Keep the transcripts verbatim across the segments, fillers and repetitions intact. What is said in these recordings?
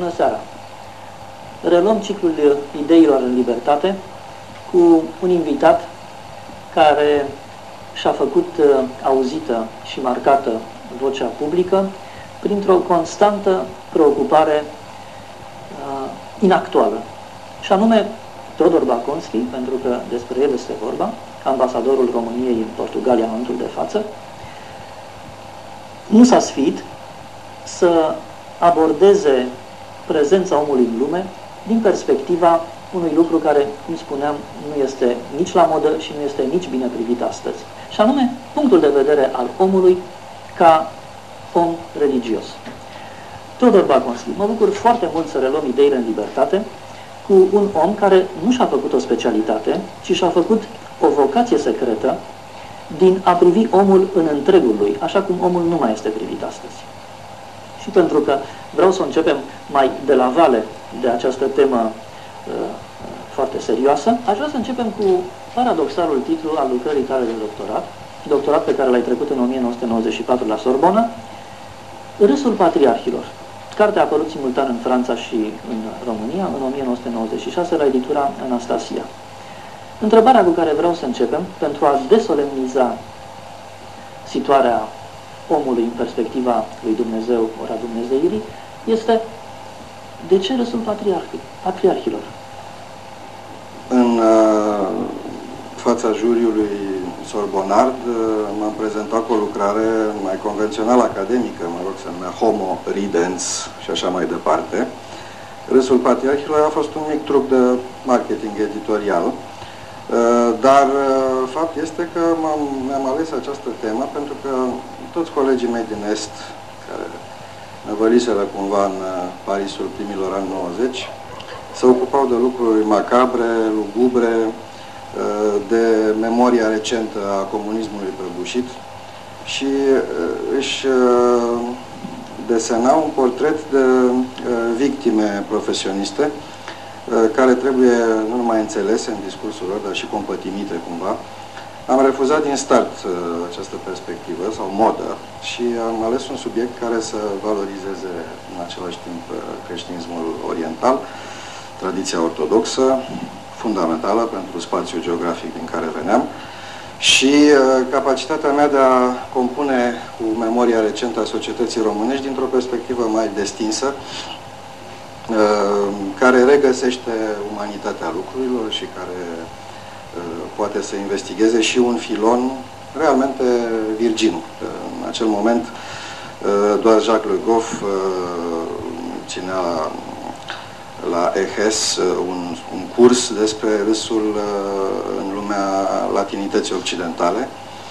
Bună seara! Reluăm ciclul Ideilor în Libertate cu un invitat care și-a făcut auzită și marcată vocea publică printr-o constantă preocupare uh, inactuală, și anume Teodor Baconski, pentru că despre el este vorba, ambasadorul României în Portugalia în momentul de față, nu s-a sfiit să abordeze prezența omului în lume din perspectiva unui lucru care, cum spuneam, nu este nici la modă și nu este nici bine privit astăzi. Și anume, punctul de vedere al omului ca om religios. Teodor Baconski, mă bucur foarte mult să reluăm Ideile în Libertate cu un om care nu și-a făcut o specialitate, ci și-a făcut o vocație secretă din a privi omul în întregul lui, așa cum omul nu mai este privit astăzi. Și pentru că vreau să începem mai de la vale de această temă uh, foarte serioasă, aș vrea să începem cu paradoxalul titlu al lucrării tale de doctorat, doctorat pe care l-ai trecut în o mie nouă sute nouăzeci și patru la Sorbona, Râsul Patriarhilor. Cartea a apărut simultan în Franța și în România în o mie nouă sute nouăzeci și șase la editura Anastasia. Întrebarea cu care vreau să începem, pentru a desolemniza situarea omului în perspectiva lui Dumnezeu ori a Dumnezeirii, este: de ce Râsul Patriarhilor? În uh, fața juriului Sorbonard m-am prezentat cu o lucrare mai convențională academică, mă rog, se numea Homo Ridens și așa mai departe. Râsul Patriarhilor a fost un mic truc de marketing editorial, dar fapt este că mi-am ales această temă pentru că toți colegii mei din Est, care năvăliseră cumva în Parisul primilor ani nouăzeci, se ocupau de lucruri macabre, lugubre, de memoria recentă a comunismului prăbușit și își desenau un portret de victime profesioniste care trebuie nu numai înțelese în discursul lor, dar și compătimite cumva. Am refuzat din start această perspectivă sau modă și am ales un subiect care să valorizeze în același timp creștinismul oriental, tradiția ortodoxă, fundamentală pentru spațiul geografic din care veneam, și uh, capacitatea mea de a compune cu memoria recentă a societății românești dintr-o perspectivă mai destinsă, uh, care regăsește umanitatea lucrurilor și care uh, poate să investigheze și un filon realmente virgin. Uh, în acel moment uh, doar Jacques Le Goff uh, ținea la la E H E S un, un curs despre râsul uh, în lumea latinității occidentale.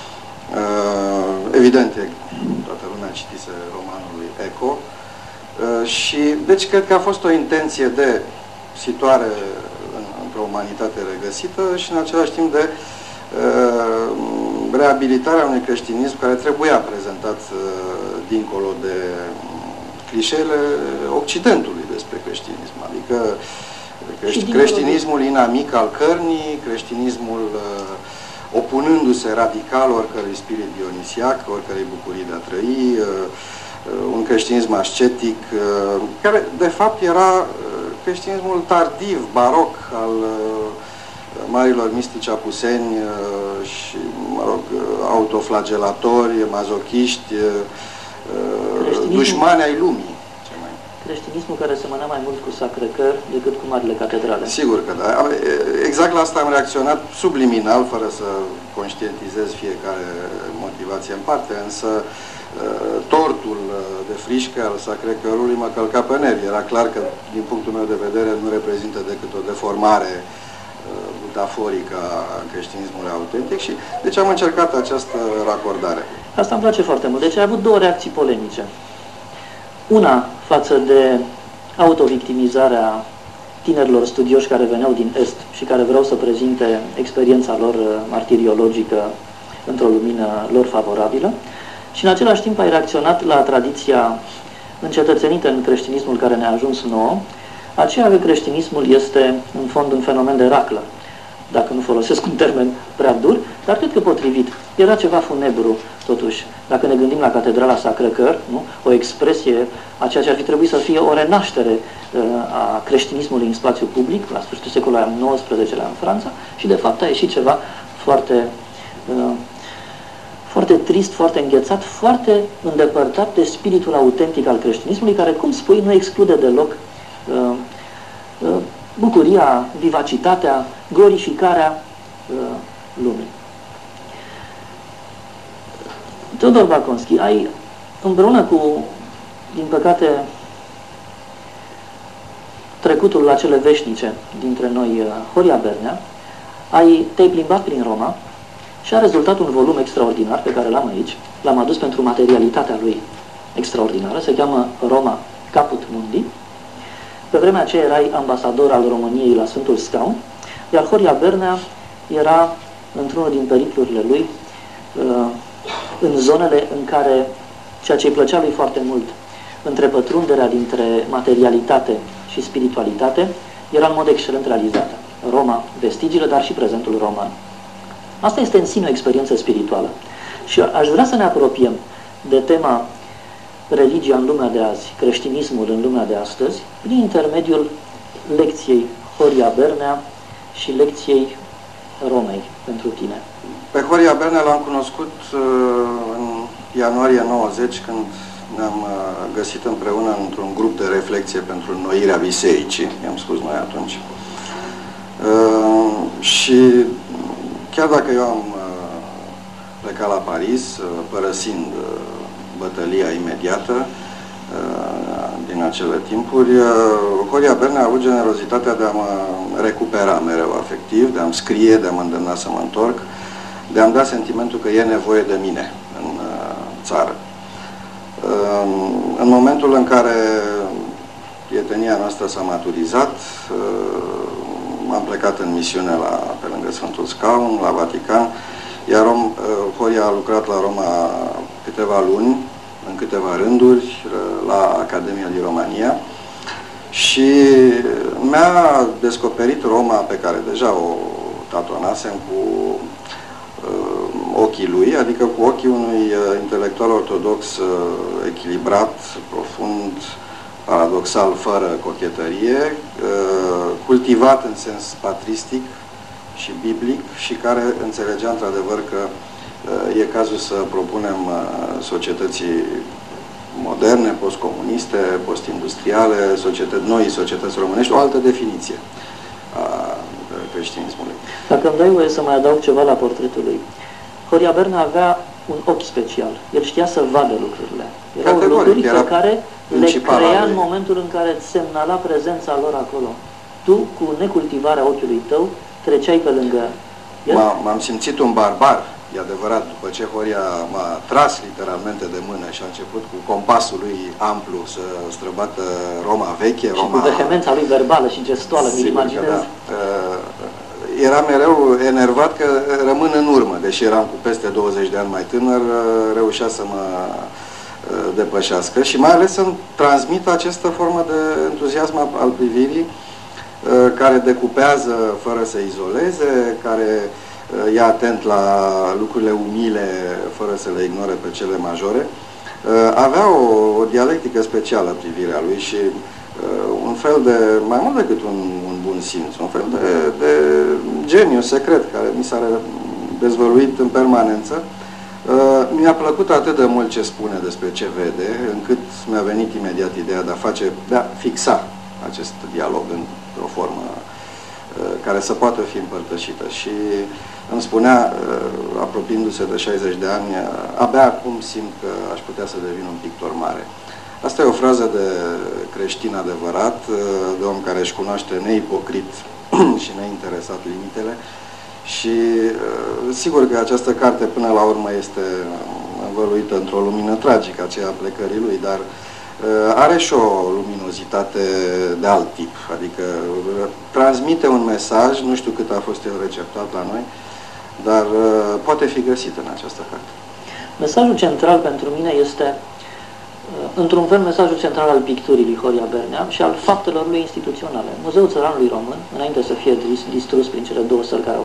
Uh, evident, toată lumea citise romanul lui Eco uh, și deci cred că a fost o intenție de situare în, într-o umanitate regăsită și în același timp de uh, reabilitarea unui creștinism care trebuia prezentat uh, dincolo de clișeele Occidentului despre creștinism, adică crești, creștinismul inamic al cărnii, creștinismul uh, opunându-se radical oricărui spirit dionisiac, oricărei bucurii de a trăi, uh, uh, un creștinism ascetic, uh, care de fapt era uh, creștinismul tardiv, baroc, al uh, marilor mistici apuseni uh, și, mă rog, autoflagelatori, mazochiști, uh, dușmani ai lumii. Creștinismul care semăna mai mult cu Sacré-Cœur decât cu marile catedrale. Sigur că da. Exact la asta am reacționat subliminal, fără să conștientizez fiecare motivație în parte, însă tortul de frișcă al Sacré-Cœurului mă călca pe nervi. Era clar că, din punctul meu de vedere, nu reprezintă decât o deformare butaforică a creștinismului autentic și deci am încercat această racordare. Asta îmi place foarte mult. Deci ai avut două reacții polemice. Una față de autovictimizarea tinerilor studioși care veneau din Est și care vreau să prezinte experiența lor martiriologică într-o lumină lor favorabilă, și în același timp ai reacționat la tradiția încetățenită în creștinismul care ne-a ajuns nouă, aceea că creștinismul este în fond un fenomen de raclă. dacă nu folosesc un termen prea dur, dar cred că potrivit. Era ceva funebru, totuși, dacă ne gândim la Catedrala Sacré-Cœur, nu? O expresie a ceea ce ar fi trebuit să fie o renaștere uh, a creștinismului în spațiu public, la sfârșitul secolului al nouăsprezecelea în Franța, și de fapt a ieșit ceva foarte, uh, foarte trist, foarte înghețat, foarte îndepărtat de spiritul autentic al creștinismului, care, cum spui, nu exclude deloc uh, uh, bucuria, vivacitatea, glorificarea uh, lumii. Teodor Baconski, ai, împreună cu, din păcate, trecutul la cele veșnice dintre noi, uh, Horia Bernea, ai, te-ai plimbat prin Roma și a rezultat un volum extraordinar pe care l-am aici, l-am adus pentru materialitatea lui extraordinară, se cheamă Roma Caput Mundi. Pe vremea aceea erai ambasador al României la Sfântul Scaun, iar Horia Bernea era, într-unul din periplurile lui, în zonele în care, ceea ce îi plăcea lui foarte mult, între pătrunderea dintre materialitate și spiritualitate, era în mod excelent realizată. Roma, vestigiile, dar și prezentul roman. Asta este în sine o experiență spirituală. Și aș vrea să ne apropiem de tema religia în lumea de azi, creștinismul în lumea de astăzi, prin intermediul lecției Horia Bernea și lecției Romei pentru tine. Pe Horia Bernea l-am cunoscut uh, în ianuarie nouăzeci, când ne-am uh, găsit împreună într-un grup de reflexie pentru înnoirea bisericii, i-am spus noi atunci. Uh, și chiar dacă eu am uh, plecat la Paris, uh, părăsind uh, bătălia imediată uh, din acele timpuri, uh, Horia Bernea a avut generozitatea de a mă recupera mereu afectiv, de a-mi scrie, de a mă îndemna să mă întorc, de a-mi da sentimentul că e nevoie de mine în uh, țară. Uh, în momentul în care prietenia noastră s-a maturizat, uh, am plecat în misiune la, pe lângă Sfântul Scaun, la Vatican, iar Rom, uh, Horia a lucrat la Roma câteva luni, în câteva rânduri, la Academia din România, și mi-a descoperit Roma, pe care deja o tatonasem, cu uh, ochii lui, adică cu ochii unui uh, intelectual ortodox uh, echilibrat, profund, paradoxal, fără cochetărie, uh, cultivat în sens patristic și biblic și care înțelegea într-adevăr că uh, e cazul să propunem uh, societății moderne, postcomuniste, postindustriale, societăți noi, societăți românești, o altă definiție a creștinismului. Dacă îmi dai voie să mai adaug ceva la portretul lui, Horia Bernea avea un ochi special. El știa să vadă lucrurile. Erau lucruri pe care le crea în momentul în care îți semnala prezența lor acolo. Tu, cu necultivarea ochiului tău, treceai pe lângă el. M-am simțit un barbar, e adevărat, după ce Horia m-a tras literalmente de mână și a început cu compasul lui amplu să străbată Roma veche, și Roma... cu vehemența lui verbală și gestuală, mi-l imaginez. Da. Era mereu enervat că rămân în urmă, deși eram cu peste douăzeci de ani mai tânăr, reușea să mă depășească și mai ales să-mi transmită această formă de entuziasm al privirii, care decupează fără să izoleze, care e atent la lucrurile umile fără să le ignore pe cele majore. Avea o, o dialectică specială privirea lui și un fel de, mai mult decât un, un bun simț, un fel de, de geniu secret care mi s-a dezvăluit în permanență. Mi-a plăcut atât de mult ce spune despre ce vede, încât mi-a venit imediat ideea de a face, de a fixa acest dialog într-o formă care să poată fi împărtășită. Și îmi spunea, apropiindu-se de șaizeci de ani, abia acum simt că aș putea să devin un pictor mare. Asta e o frază de creștin adevărat, de om care își cunoaște neipocrit și neinteresat limitele. Și sigur că această carte până la urmă este învăluită într-o lumină tragică, aceea a plecării lui, dar are și o luminozitate de alt tip, adică transmite un mesaj, nu știu cât a fost el receptat la noi, dar poate fi găsit în această carte. Mesajul central pentru mine este, într-un fel, mesajul central al picturii lui Horia Bernea și al faptelor lui instituționale. Muzeul Țăranului Român, înainte să fie distrus prin cele două săli care au